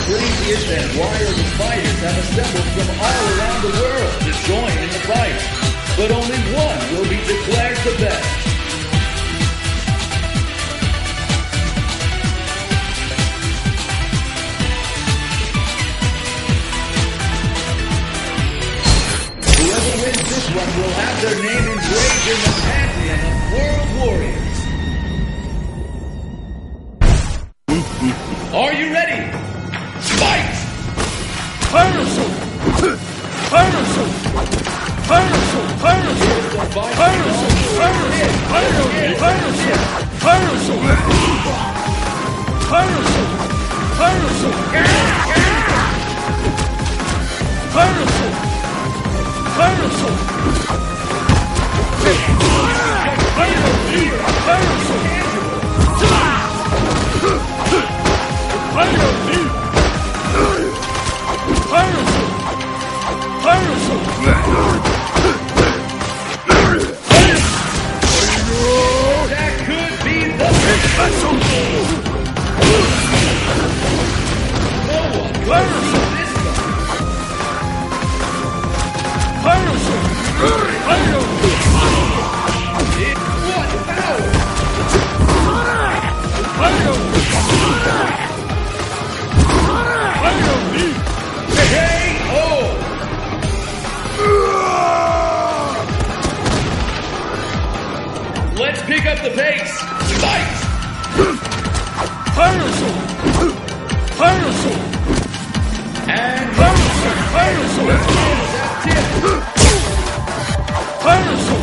craziest and wildest fighters have assembled from all around the world to join in the fight. But only one will be declared the best. Whoever wins this one will have their name engraved in the pantheon of world warriors. Are you ready? Fight! Piracy! Piracy! Piracy! Piracy! Piracy! Piracy! Piracy! Piracy! Piracy! Piracy! Piracy! Piracy! That could be the no one can see this What power? Let's pick up the pace. Fight! Piracy! Piracy! And Piracy! Piracy! Piracy!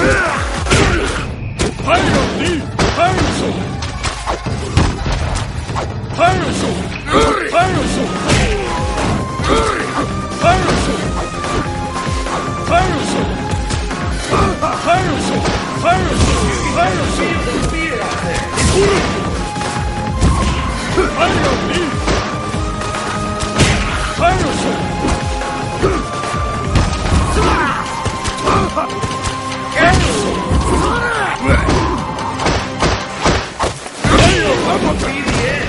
Piracy! Piracy! Piracy! Piracy! Piracy! Piracy! Piracy! Piracy! Piracy! feel the fear out there. Piracy! Piracy! What will be the end?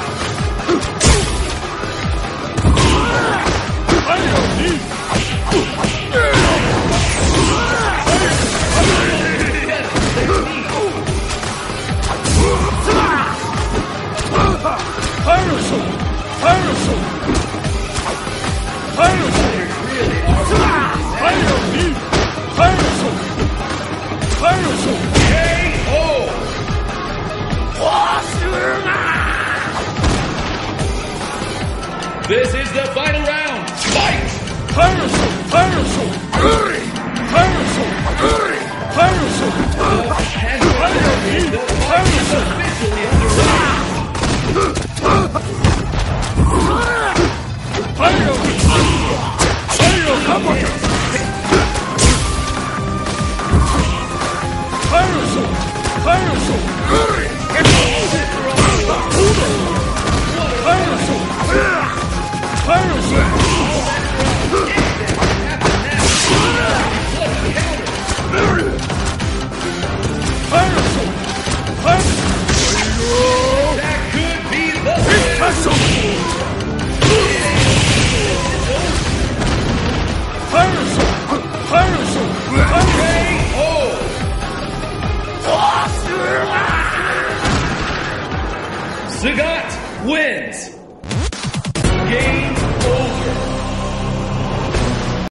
Piracy! Piracy! Piracy! Really are Piracy! Piracy! Piracy! K.O. This is the final round. Fight! Piracy! Piracy! Piracy! Piracy! And Piracy! Piracy!